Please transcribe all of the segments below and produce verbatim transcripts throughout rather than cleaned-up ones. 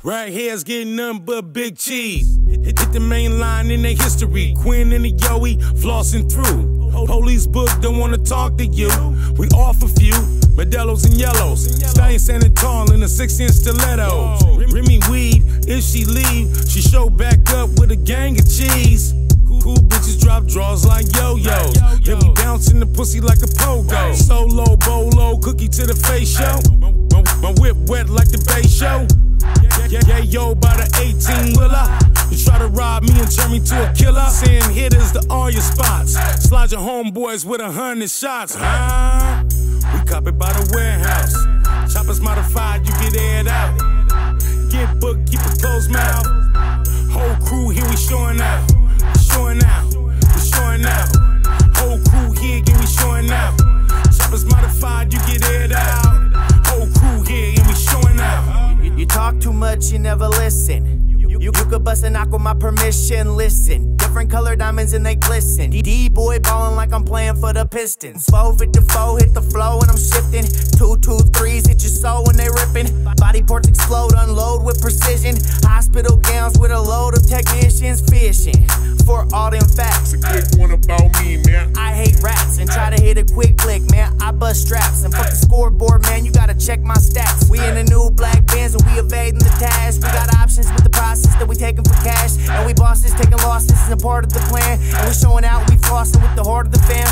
Right here's getting nothing but big cheese. Hit, hit the main line in their history. Quinn and the Yoey flossing through. Police book don't wanna talk to you. We off a few Modelos and yellows. Staying standing tall in a six-inch stilettos. Remy weed, if she leave, she show back up with a gang of cheese. Cool bitches drop draws like yo-yos. Then we bouncing the pussy like a pogo. Solo, bolo, cookie to the face show. My whip wet like the bass show. Yeah, yeah, yo, by the eighteen wheeler. You try to rob me and turn me to a killer. Send hitters to all your spots. Slide your homeboys with a hundred shots. Huh? We cop it by the warehouse. Choppers modified, you get aired out. Get booked, keep a closed mouth. Whole crew here, we showing out. Showing out, we showing out. Whole crew here, again, we showing out. Choppers modified, you get aired out. Whole crew here, and we showing out. You, you talk too much, you never listen. You, you, you could bust a knock with my permission, listen. Different color diamonds and they glisten. D-boy ballin' like I'm playing for the Pistons. Four hit the four, hit the flow and I'm shifting. Two, two, threes hit your soul when they ripping. Body parts explode, unload with precision. Hospital gowns with a load of technicians fishing for all them facts. A quick one about me, man. I hate raps and try to hit a quick click, man. I bust straps and fuck the scoreboard, man. You gotta check my stats. We in the new black Benz and we evading the task. We got options with the process that we taking for cash. And we bosses taking losses is a part of the plan. And we showing out, we flossing with the heart of the fam.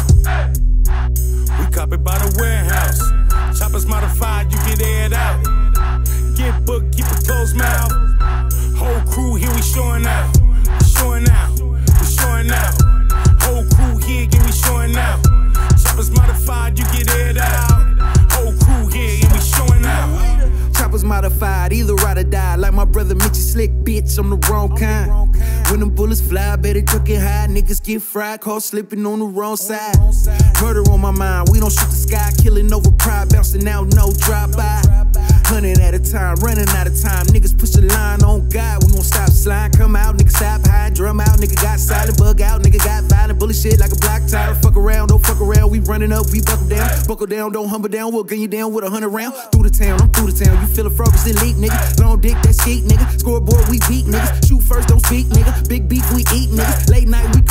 We cop it by the warehouse. Choppers modified, you get aired out. Get booked, keep a closed mouth. Whole crew here, we showing out. Showing out, we showing out. Whole crew here, again, we showing out. Choppers modified, you get aired out. Whole crew here, and we showing out. Choppers modified, either ride or die. Like my brother Mitchie Slick, bitch, I'm the wrong kind. When them bullets fly, better duck it high. Niggas get fried, caught slipping on the wrong side. Murder on my mind, we don't shoot the sky. Killing over pride, bouncing out, no drive-by. Hundred at a time, running out of time. Niggas push the line on God, we gon' stop slide. Come out, nigga stop high, drum out. Nigga got silent, bug out, nigga got violent. Bullet shit like a black tire. Fuck around, don't fuck around. We running up, we buckle down. Buckle down, don't humble down. We'll gun you down with a hundred round. Through the town, I'm through the town. You feelin' frog's elite, nigga. Long dick, that shit, nigga. Scoreboard, we beat, niggas. Shoot first, don't speak, nigga. Big beef, we eat, nigga. Late night, we